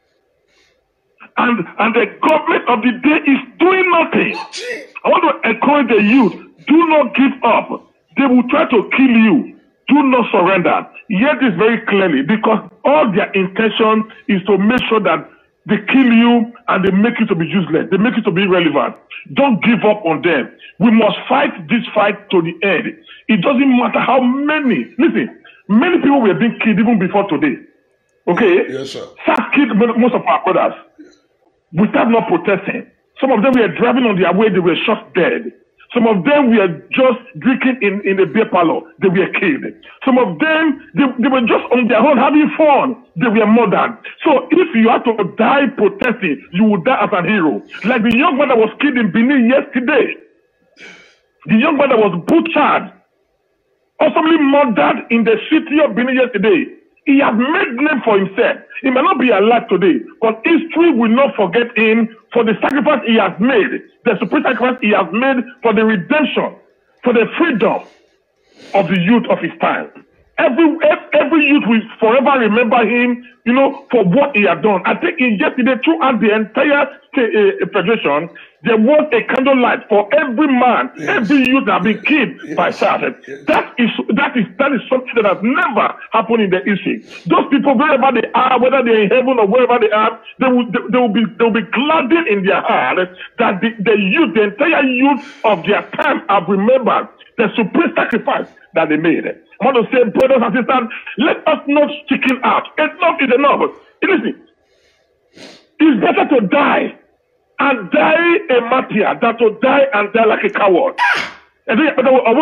And the government of the day is doing nothing. I want to encourage the youth, do not give up. They will try to kill you. Do not surrender. Hear this very clearly, because all their intention is to make sure that they kill you and they make you to be useless. They make you to be irrelevant. Don't give up on them. We must fight this fight to the end. It doesn't matter how many. Listen, many people were being killed even before today. Okay? Yes, sir. SARS killed most of our brothers. We start not protesting. Some of them were driving on their way, they were shot dead. Some of them were just drinking in a beer parlor, they were killed. Some of them, they were just on their own having fun, they were murdered. So if you have to die protesting, you will die as an hero. Like the young man that was killed in Benin yesterday. The young man that was butchered, awesomely murdered in the city of Benin yesterday. He has made name for himself. He may not be alive today, but history will not forget him for the sacrifice he has made, the supreme sacrifice he has made for the redemption, for the freedom of the youth of his time. Every youth will forever remember him, for what he had done. I think yesterday, throughout the entire federation, there was a candlelight for every man, every youth that has been killed by SARS. That is something that has never happened in the history. Those people, wherever they are, whether they're in heaven or wherever they are, they will be gladdened in their heart that the youth, the entire youth of their time have remembered the supreme sacrifice that they made. I want to say, brothers and sisters, let us not chicken out. Enough is enough. Listen, it's better to die and die a martyr than to die and die like a coward. And we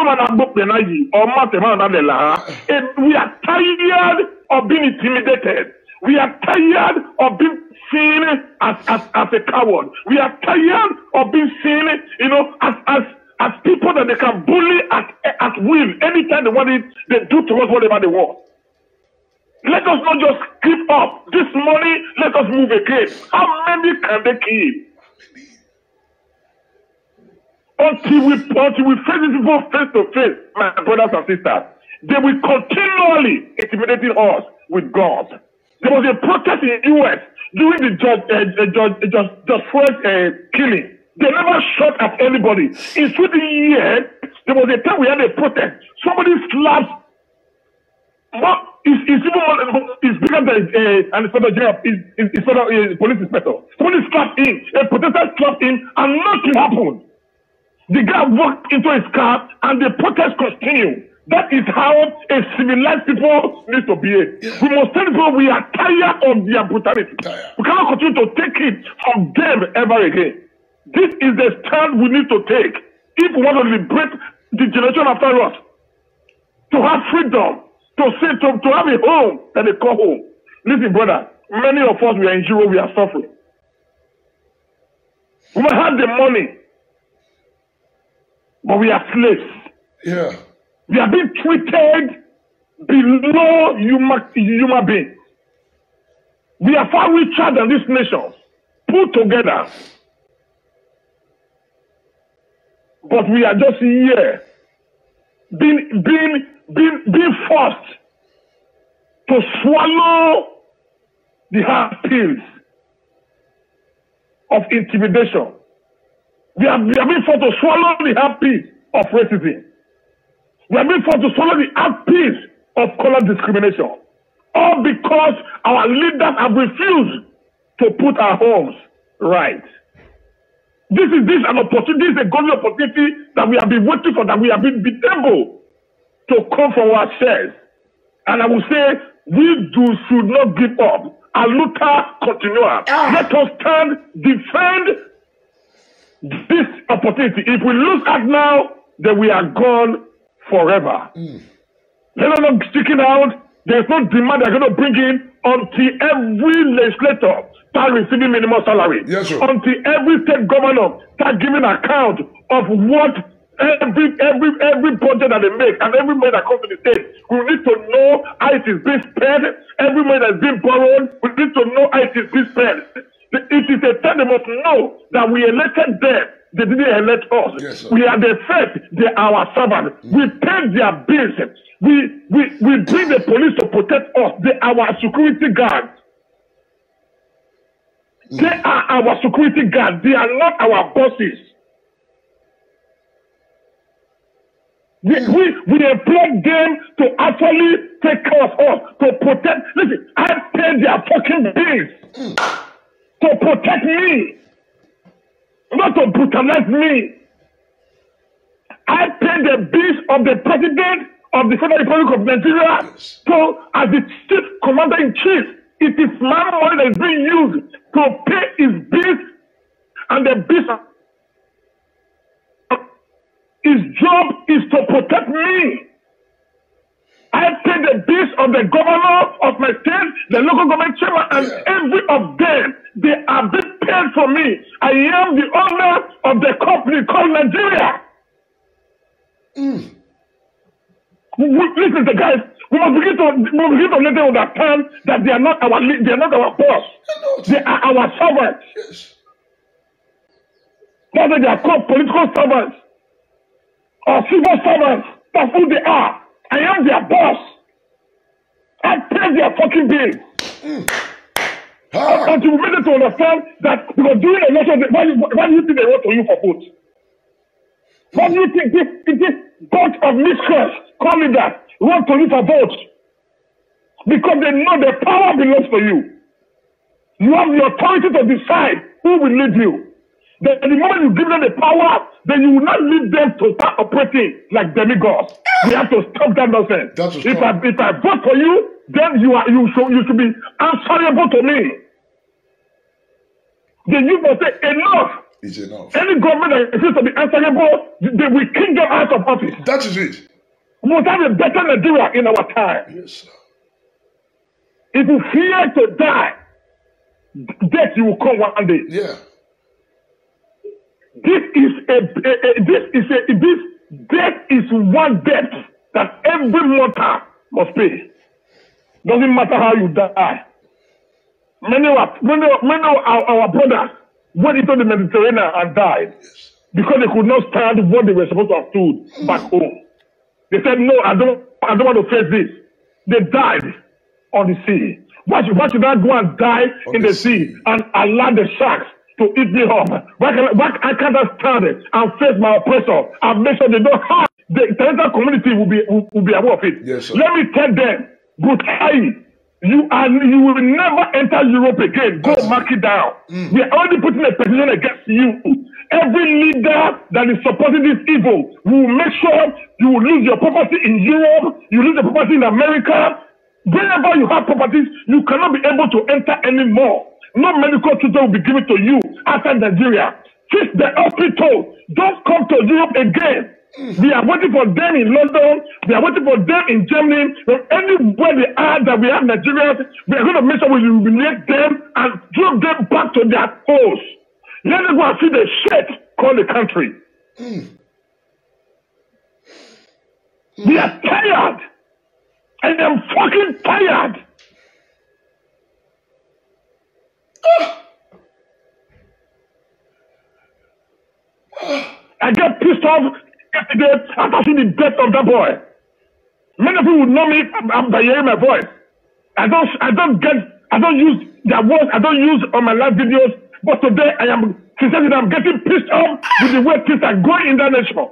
are tired of being intimidated. We are tired of being seen as a coward. We are tired of being seen, as people that they can bully at will. Anytime they want it, they do to us whatever they want. Let us not just keep up. This morning, let us move again. How many can they kill? Until we face these people face to face, my brothers and sisters, they will continually intimidating us with guns. There was a protest in the U.S. during the George Floyd killing. They never shot at anybody. In Sweden here, there was a time we had a protest. Somebody slapped. It's bigger than an inspector general. It's police inspector. Somebody slapped him. A protester slapped him, and nothing happened. The guy walked into his car, and the protest continued. That is how a civilized people need to behave. Yeah. We must tell people we are tired of their brutality. We cannot continue to take it from them ever again. This is the stand we need to take if we want to liberate the generation after us, to have freedom, to have a home that they call home. Listen, brother, many of us, we are in Europe, we are suffering. We might have the money, but we are slaves. Yeah. We are being treated below human beings. We are far richer than these nations put together. But we are just here being forced to swallow the hard pills of intimidation. We are being forced to swallow the hard pills of racism. We are being forced to swallow the hard pills of color discrimination. All because our leaders have refused to put our homes right. This is an opportunity, this is a golden opportunity that we have been waiting for, that we have been able to come for ourselves. And I will say, should not give up. Aluta continua. Let us stand, defend this opportunity. If we lose at now, then we are gone forever. Let us not stick it out. There's no demand they're going to bring in until every legislator start receiving minimum salary. Yes, sir. Until every state governor start giving account of what every budget that they make and every money that comes to the state. We need to know how it is being spent. Every money that's being borrowed, we need to know how it is being spent. It is a time they must know that we elected them. They didn't elect us. Yes, we are the first. They are our servants. We pay their bills. We bring the police to protect us. They are our security guards. They are our security guards. They are not our bosses. We employ them to actually take care of us, to protect. Listen, I pay their fucking bills to protect me, not to brutalize me. I pay the bills of the president of the Federal Republic of Nigeria. So, as the chief commander-in-chief, it is my money that is being used to pay his bills and the bills. His job is to protect me. I pay the bills of the governor of my state, the local government chairman, and every of them. They are being paid for me. I am the owner of the company called Nigeria. Listen, the guys, we must begin to let them understand that they are not our boss. They are our servants. Yes. That's why they are called political servants or civil servants. That's who they are. I am their boss. I pay their fucking bills. Until we make them to understand that because during the election, why do you think they vote for you for vote? Why do you think this bunch of miscreants, call it that, want to you for vote? Because they know the power belongs to you. You have the authority to decide who will lead you. The moment you give them the power, then you will not lead them to start operating like demigods. We have to stop that nonsense. If I vote for you, then you should be answerable to me. Then you must say enough. It's enough. Any government that refuses to be answerable, they will kick them out of office. That is it. We must have a better Nigeria in our time. Yes, sir. If you fear to die, death you will come one day. Yeah. This death is one debt that every mortal must pay. Doesn't matter how you die. Many of our brothers went into the Mediterranean and died because they could not stand what they were supposed to have stood back home. They said, "No, I don't want to face this." They died on the sea. Why should I go and die in the sea and allow the sharks to eat me up? Why can't I stand it and face my oppressor and make sure they don't harm? The international community will be aware of it. Yes, sir. Let me tell them, Butai, you will never enter Europe again. Go mark it down. We are already putting a petition against you. Every leader that is supporting this evil will make sure you will lose your property in Europe, you lose your property in America. Wherever you have properties, you cannot be able to enter anymore. No medical treatment will be given to you outside Nigeria. Fix the hospital. Don't come to Europe again. We are waiting for them in London. We are waiting for them in Germany. Anywhere they are that we have Nigerians, we are going to make sure we humiliate them and drop them back to their homes. Let them go and see the shit called the country. We are tired. I am fucking tired. I get pissed off yesterday after seeing the death of that boy. Many people would know me by hearing my voice. I don't use their words. I don't use on my live videos. But today I'm getting pissed off with the way things are going in that nation.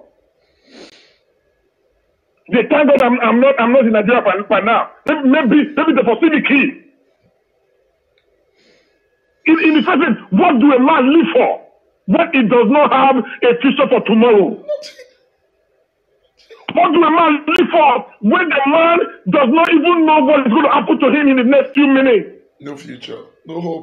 They thank God I'm not in Nigeria by now. Maybe they foresee the key. In the first place, what do a man live for? when it does not have a future for tomorrow? What do a man live for when the man does not even know what is going to happen to him in the next few minutes? No future, no hope.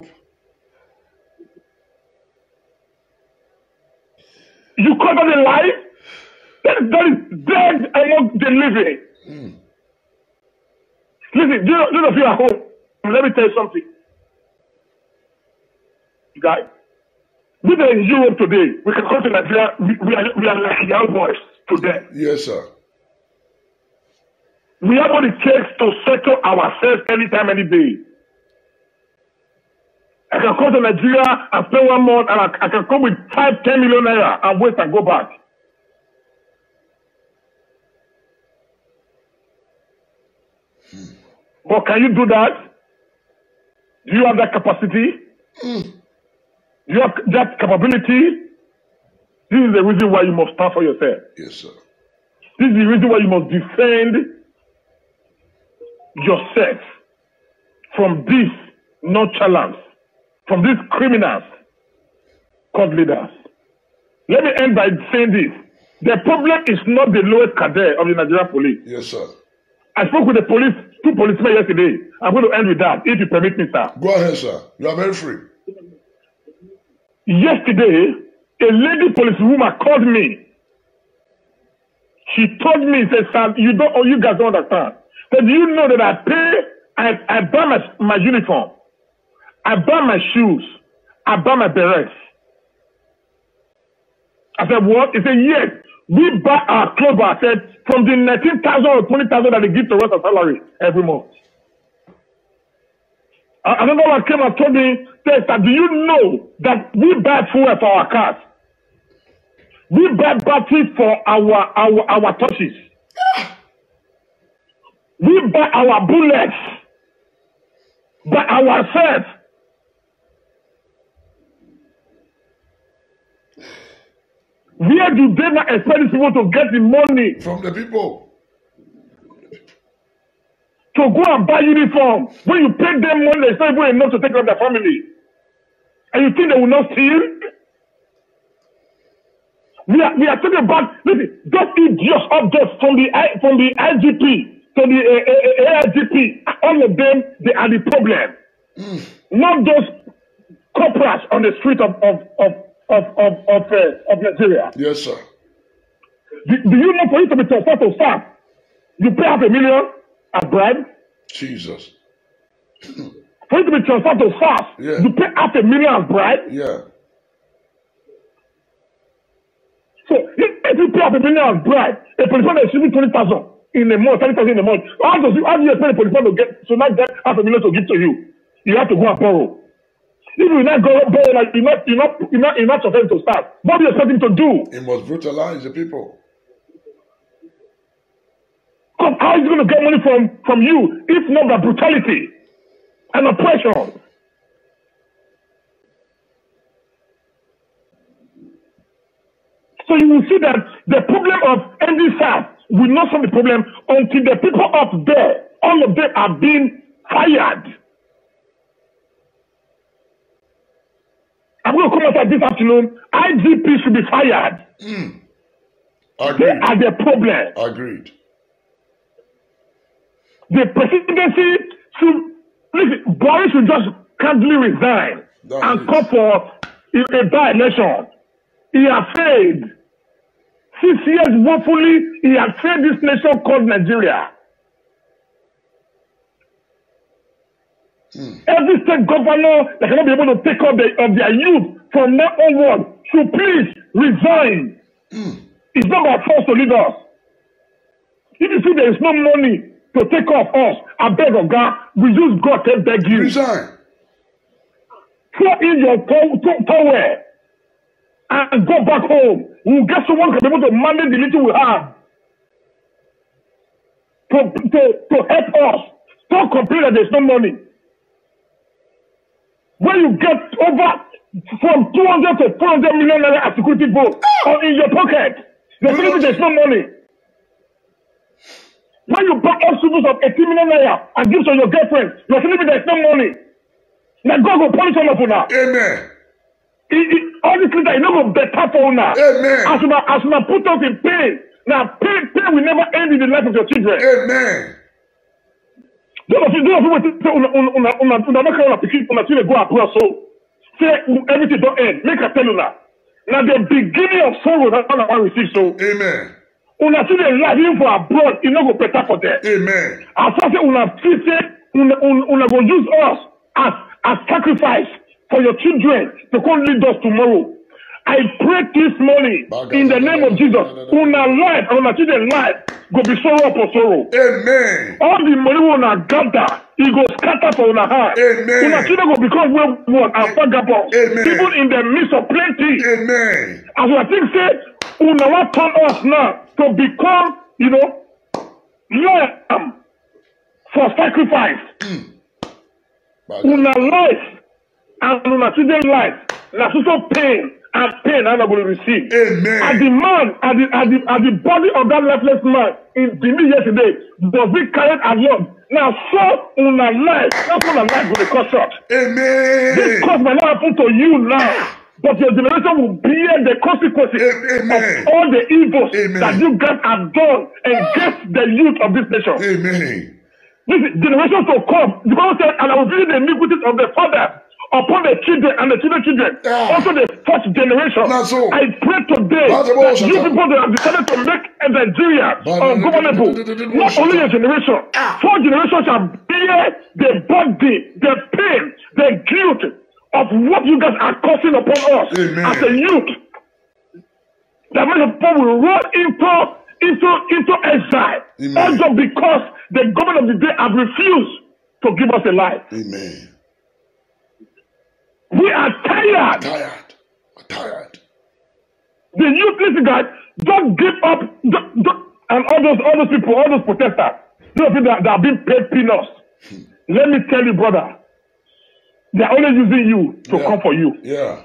You call that a life? That is dead among the living. Listen, those of you at home, let me tell you something. Guys, we are in Europe today. We can come to Nigeria. We are like young boys today. Yes, sir. We have what it takes to settle ourselves anytime, any day. I can come to Nigeria and spend 1 month, and I can come with 5-10 million naira and wait and go back. But can you do that? Do you have that capacity? Do you have that capability? This is the reason why you must stand for yourself. Yes, sir. This is the reason why you must defend yourself from this nonchalance, from these criminals called leaders. Let me end by saying this. The problem is not the lowest cadet of the Nigerian police. Yes, sir. I spoke with the police, 2 policemen yesterday. I'm going to end with that, if you permit me, sir. Go ahead, sir. You are very free. Yesterday, a lady policewoman called me. She told me, said, "Sir, you guys don't understand. Said, do you know that I buy my uniform, I buy my shoes, I buy my berets." I said, "What?" He said, "Yes, we buy our clothes." I said, "From the 19,000 or 20,000 that they give to us as salary every month." Another one came and told me, said, "Do you know that we buy fuel for our cars? We buy batteries for our torches. We buy our bullets by ourselves." Where do they not expect these people to get the money? From the people. To go and buy uniform. When you pay them money, it's not even enough to take care of their family. And you think they will not steal? We are talking about, listen, those idiots up there from the IGP to the AIGP, all of them, they are the problem. Not those corporals on the street of Nigeria. Yes, sir. Do you know for you to be transferred to staff, you pay $500,000 as bribe? Jesus. For you to be transferred to staff, Yeah. you pay $500,000 as bribe? Yeah. So if you pay $500,000 as bribe, a policeman is receiving 20,000 in a month, 30,000 in a month. How do you expect a policeman to get $500,000 to give to you? You have to go and borrow. If you not go borrow, like you're not supposed to start. What do you expect him to do? He must brutalize the people. How is he going to get money from you if not by brutality and oppression? So you will see that the problem of NDSAS will not solve the problem until the people up there, all of them are being fired. I'm going to come out this afternoon. IGP should be fired. Agreed. They are the problem. Agreed. The presidency should, listen, Boris should just casually resign and call for a by-election. He has failed. 6 years woefully, he has failed this nation called Nigeria. Every state governor that cannot be able to take care of their youth from now onward should please resign. It's not our force to lead us. If you see there is no money to take care of us, I beg of God, we use God to beg you. Resign. Throw in your towel and go back home. We'll get someone who can be able to manage the little we have to help us. Don't complain that there's no money. When you get over from 200 to 400 million naira as security vote or in your pocket, there's no money. When you buy obstacles of 18 million naira and give to your girlfriend, you're telling me there's no money. Now God will punish all of you now. Amen. All these things that you know go better for una. Amen. As una put us in pain. Now pain will never end in the life of your children. Amen. Those of you say una children go abroad so say everything don't end. Make I tell you now. Now the beginning of sorrow that one I receive so. Amen. Una children life even for abroad, it no go better for them. Amen. As far as una feel say una go use us as sacrifice for your children to come lead us tomorrow. I pray this morning in the name of Jesus. Una life and una children life go be sorrow upon sorrow. Amen. All the money una gather, it go scatter for una heart. Amen. Una children go become wayward and vagabond. Amen. Even in the midst of plenty. Amen. As I think say, una want turn us now to become, lamb for sacrifice. Una life and una children life, na so pain. And pain I'm not going to receive. Amen. As the man, as the body of that lifeless man in the yesterday was being carried along. Now so una life, that's when a life will be cut short. Amen. This cause might not happen to you now, but your generation will bear the consequences of all the evils that you guys have done against the youth of this nation. Amen. This generation to come, the Bible said, and I will visit the iniquities of the fathers upon the children and the children, also the first generation. So. I pray today that you people that have decided to make Nigeria ungovernable, not only a generation, 4 generations shall bear the body, the pain, the guilt of what you guys are causing upon us. Amen. As a youth. That many people will run into exile, also because the government of the day have refused to give us a life. Amen. We are tired. Tired. The youth, listen, guys, don't give up. And all those people, all those protesters, those people that are being paid peanuts. Let me tell you, brother, they are only using you to come for you. Yeah.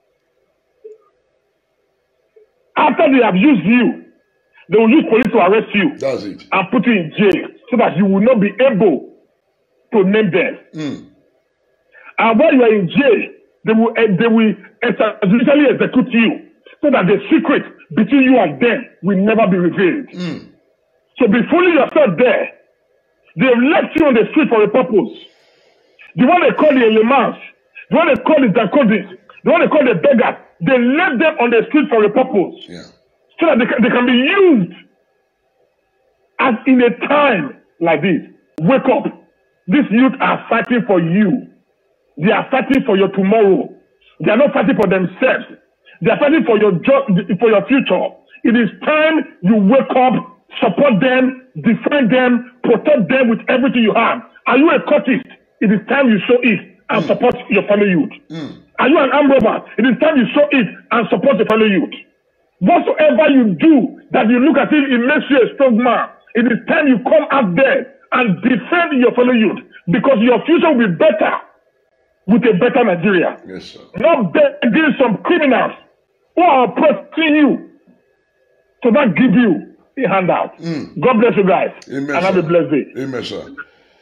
After they have used you, they will use police to arrest you. That's it. And put you in jail so that you will not be able to name them. And while you are in jail, they will judicially execute you so that the secret between you and them will never be revealed. So be fooling yourself there. They have left you on the street for a purpose. The one they call the elements, the one they call the Dakodis, the one they call the beggars, they left them on the street for a purpose. Yeah. So that they can be used as in a time like this. Wake up. These youth are fighting for you. They are fighting for your tomorrow. They are not fighting for themselves. They are fighting for your job, for your future. It is time you wake up, support them, defend them, protect them with everything you have. Are you a cultist? It is time you show it and support your fellow youth. Are you an armed robber? It is time you show it and support your fellow youth. Whatsoever you do that you look at it makes you a strong man. It is time you come out there and defend your fellow youth, because your future will be better with a better Nigeria. Yes, sir. Not begging some criminals who are oppressing you to not give you a handout. God bless you guys. Amen, and have a blessed day. Amen, sir.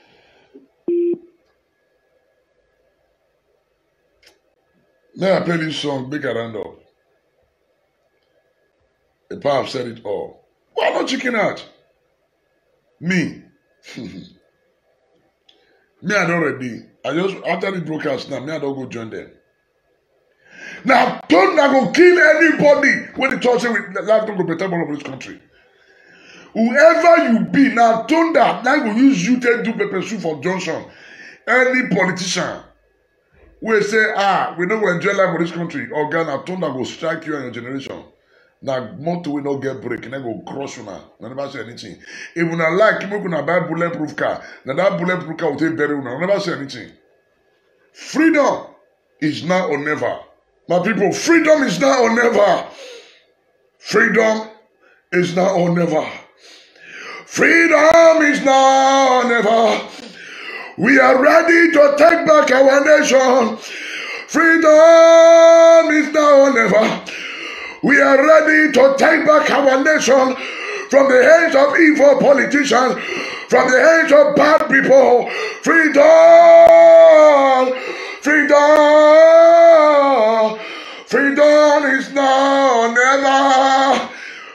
May I play this song, Big Around Up? The power said it all. Why not chicken out? Me. Me, I don't ready. I just, after the broadcast now, me, I don't go join them. Now, don't go kill anybody when they talk with life don't go better all over this country. Whoever you be, now, don't that, now go use you to do pepper soup for Johnson. Any politician will say, we don't go enjoy life for this country. Or Ghana, Tonda go strike you and your generation. Now, motor will not get break, and then go cross you now. Never say anything. If you not like, you can buy bulletproof car. Now that bulletproof car will take better. Never say anything. Freedom is now or never. My people, freedom is now or never. Freedom is now or never. Freedom is now or never. We are ready to take back our nation. Freedom is now or never. We are ready to take back our nation from the hands of evil politicians, from the hands of bad people. Freedom! Freedom!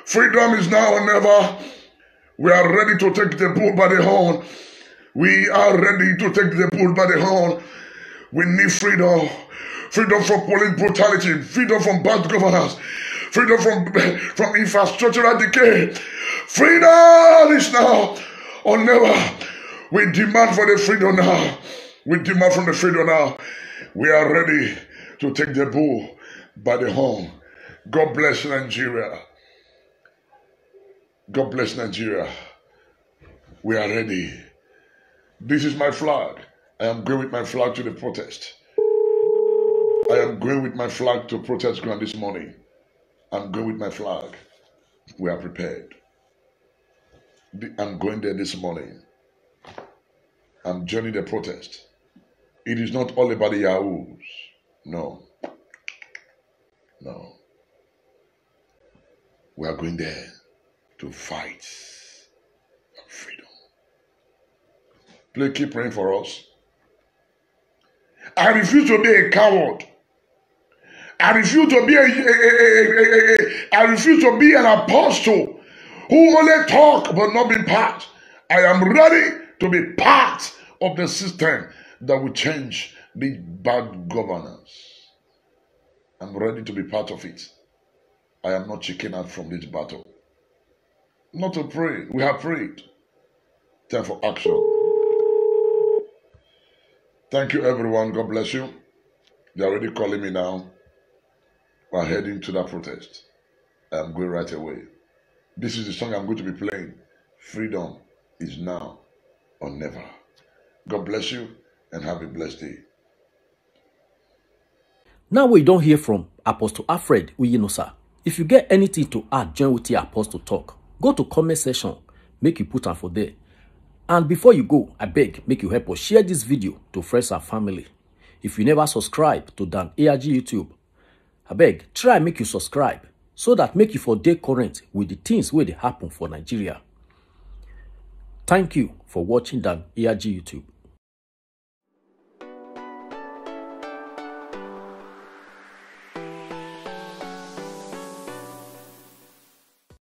Freedom is now or never. We are ready to take the bull by the horn. We are ready to take the bull by the horn. We need freedom. Freedom from police brutality. Freedom from bad governance. Freedom from infrastructural decay. Freedom is now or never. We demand for the freedom now. We demand from the freedom now. We are ready to take the bull by the horn. God bless Nigeria. God bless Nigeria. We are ready. This is my flag. I am going with my flag to the protest. I am going with my flag to protest ground this morning. I'm going with my flag. We are prepared. I'm going there this morning. I'm joining the protest. It is not all about the yahoos. No. No. We are going there to fight for freedom. Please keep praying for us. I refuse to be a coward. I refuse to be I refuse to be an apostle who only talk but not be part. I am ready to be part of the system that will change the bad governance. I'm ready to be part of it. I am not checking out from this battle. Not to pray. We have prayed. Time for action. Thank you, everyone. God bless you. They're already calling me now. We're heading to that protest. I'm going right away. This is the song I'm going to be playing. Freedom is now or never. God bless you and have a blessed day. Now we don't hear from Apostle Alfred Uyinosa. If you get anything to add, join with the Apostle talk. Go to comment section, make you put on for there. And before you go, I beg, make you help us share this video to friends and family. If you never subscribe to Dan ARG YouTube, I beg, try make you subscribe so that make you for day current with the things where they happen for Nigeria. Thank you for watching Dan ARG YouTube.